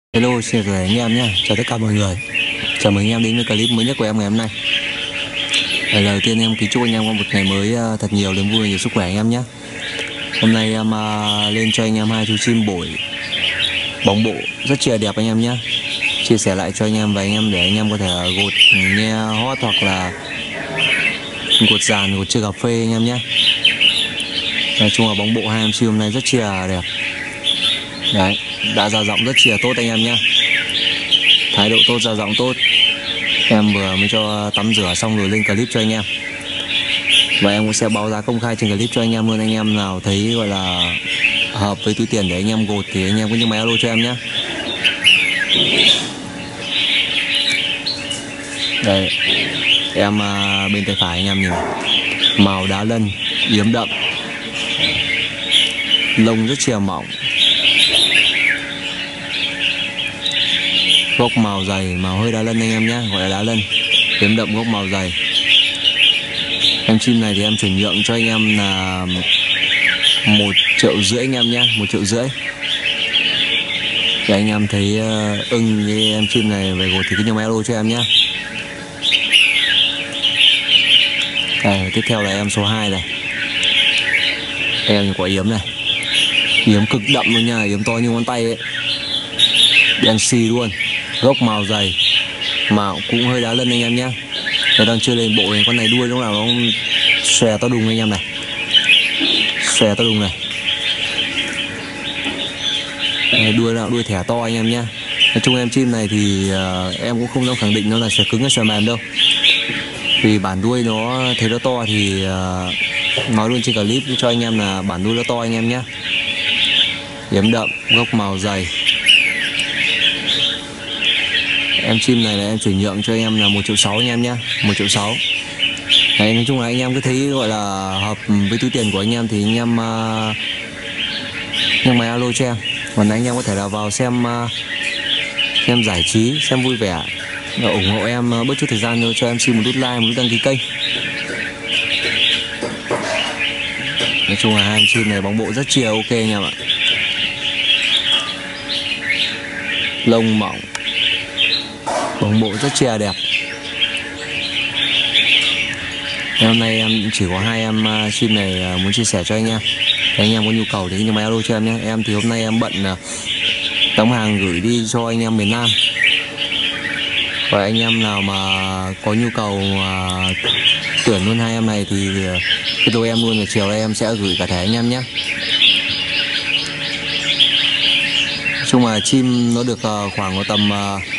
Hello, xin chào anh em nhé. Chào tất cả mọi người. Chào mừng anh em đến với clip mới nhất của em ngày hôm nay. Lời đầu tiên em kính chúc anh em có một ngày mới thật nhiều niềm vui và nhiều sức khỏe anh em nhé. Hôm nay em lên cho anh em hai chú chim bổi bóng bộ rất là đẹp anh em nhé. Chia sẻ lại cho anh em và anh em để anh em có thể gột nghe hót hoặc là gột dàn, gột chơi cà phê anh em nhé. Nói chung là bóng bộ hai em chim hôm nay rất là đẹp. Đấy, đã ra giọng rất là tốt anh em nhé. Thái độ tốt, ra giọng tốt. Em vừa mới cho tắm rửa xong rồi lên clip cho anh em. Và em cũng sẽ báo giá công khai trên clip cho anh em luôn. Anh em nào thấy gọi là hợp với túi tiền để anh em gột thì anh em cứ nhấc máy alo cho em nhé. Đây, em bên tay phải anh em nhìn, màu đá lân yếm đậm, lông rất là mỏng, gốc màu dày, màu hơi đá lân anh em nhé, gọi là đá lân yếm đậm, gốc màu dày. Em chim này thì em chuyển nhượng cho anh em là 1,5 triệu anh em nhé, 1,5 triệu. Để anh em thấy ưng với em chim này về gột thì cứ nhớ máy alo cho em nhé. Đây, tiếp theo là em số 2 này. Em có yếm này, yếm cực đậm luôn nha, yếm to như ngón tay ấy, đen xì luôn, gốc màu dày, màu cũng hơi đá lân anh em nhé. Nó đang chưa lên bộ này, con này đuôi lúc nào nó xòe to đùng anh em này, xòe to đùng này. Đây, đuôi nào đuôi thẻ to anh em nhé. Nói chung em chim này thì em cũng không dám khẳng định nó là xòe cứng hay xòe mềm đâu, vì bản đuôi nó thấy nó to thì nói luôn trên clip cho anh em là bản đuôi nó to anh em nhé. Yếm đậm, gốc màu dày. Em chim này là em chuyển nhượng cho anh em là 1,6 triệu anh em nhé, 1,6 triệu. Đấy, nói chung là anh em cứ thấy gọi là hợp với túi tiền của anh em thì anh em nhấc máy alo cho em. Còn anh em có thể là vào xem giải trí, xem vui vẻ, ủng hộ em bớt chút thời gian cho em xin một nút like, một nút đăng ký kênh. Nói chung là hai em chim này bóng bộ rất chia ok anh em ạ. Lông mỏng, bóng bộ rất chia đẹp. Hôm nay em chỉ có hai em chim này muốn chia sẻ cho anh em. Nếu anh em có nhu cầu thì nhấc máy alo cho em nhé. Em thì hôm nay em bận tống hàng gửi đi cho anh em miền Nam. Và anh em nào mà có nhu cầu tuyển luôn hai em này thì cái đôi em luôn, là chiều nay em sẽ gửi cả thẻ anh em nhé. Nói chung là chim nó được khoảng có tầm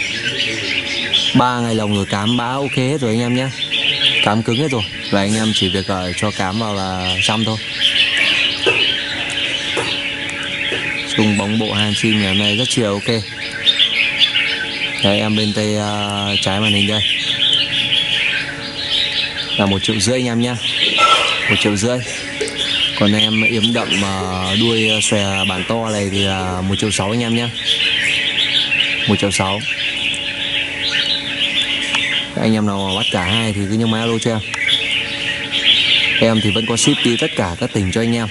3 ngày lồng rồi, cám bá ok hết rồi anh em nhé, cám cứng hết rồi, và anh em chỉ việc cho cám vào là xong thôi. Chung bóng bộ hai chim ngày hôm nay rất chiều ok. Đấy, em bên tay trái màn hình đây là 1,5 triệu anh em nhé, 1,5 triệu. Còn em yếm đậm đuôi xòe bản to này thì là 1,6 triệu anh em nhé, 1,6 triệu. Anh em nào bắt cả hai thì cứ nhấc máy alo cho em. Em thì vẫn có ship đi tất cả các tỉnh cho anh em,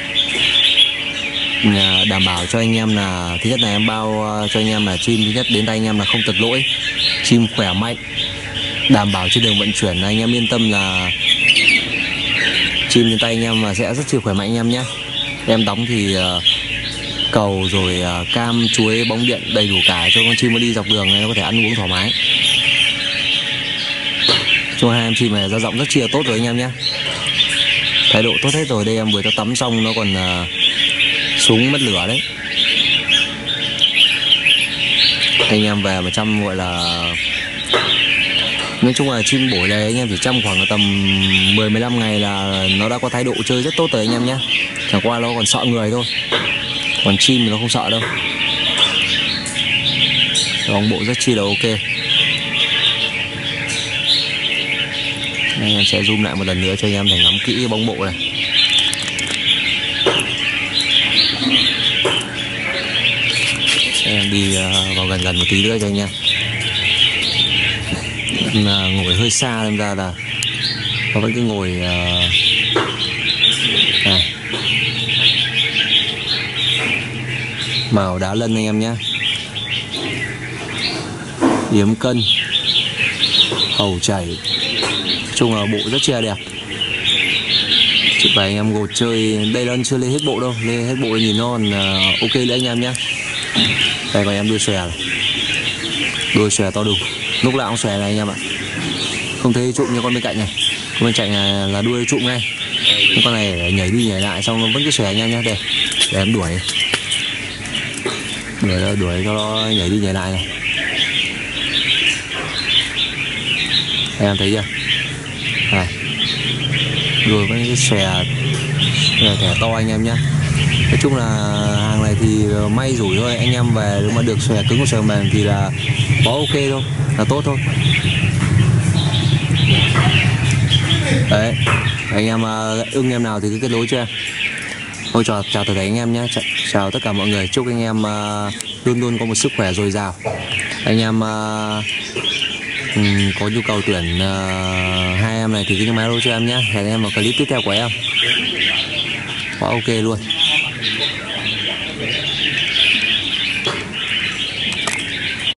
đảm bảo cho anh em là thứ nhất là em bao cho anh em là chim thứ nhất đến tay anh em là không tật lỗi, chim khỏe mạnh, đảm bảo trên đường vận chuyển là anh em yên tâm là chim đến tay anh em mà sẽ rất là khỏe mạnh anh em nhé. Em đóng thì cầu rồi cam, chuối, bóng điện đầy đủ cả cho con chim nó đi dọc đường này nó có thể ăn uống thoải mái. Cho hai em chim này ra giọng rất chia tốt rồi anh em nhé, thái độ tốt hết rồi. Đây em vừa cho tắm xong nó còn súng mất lửa đấy. Anh em về mà chăm gọi là, nói chung là chim bổi này anh em chỉ chăm khoảng tầm 10-15 ngày là nó đã có thái độ chơi rất tốt rồi anh em nhé. Chẳng qua nó còn sợ người thôi, còn chim thì nó không sợ đâu. Bóng bộ rất chi là ok. Đây, em sẽ zoom lại một lần nữa cho anh em thể ngắm kỹ bóng bộ này. Em đi vào gần một tí nữa cho anh em. Ngồi hơi xa nên ra là nó vẫn cứ ngồi này. Màu đá lân anh em nhé. Yếm cân, hầu chảy, chung là bộ rất che đẹp. Chụp bài anh em gột chơi. Đây là chưa lên hết bộ đâu, lên hết bộ nhìn nó còn ok nữa anh em nhé. Đây còn em đuôi xòe này. Đuôi xòe to đùng, lúc nào cũng xòe này anh em ạ. Không thấy trụm như con bên cạnh này. Con bên cạnh này là đuôi trụm ngay. Con này nhảy đi nhảy lại xong nó vẫn cứ xòe anh em nhé. Đây, để em đuổi cho nó nhảy đi nhảy lại này. Đây, em thấy chưa? Này, đuôi vẫn cứ xòe thẻ to anh em nhé. Nói chung là hàng này thì may rủi thôi, anh em về nếu mà được xòe cứng xòe mềm thì là có ok thôi, là tốt thôi. Đấy, anh em ưng em nào thì cứ kết nối cho em. Thôi chào tất cả anh em nhé, chào tất cả mọi người, chúc anh em luôn luôn có một sức khỏe dồi dào. Anh em có nhu cầu tuyển hai em này thì cứ nhấn máy cho em nhé. Hẹn em vào clip tiếp theo của em. Quá ok luôn.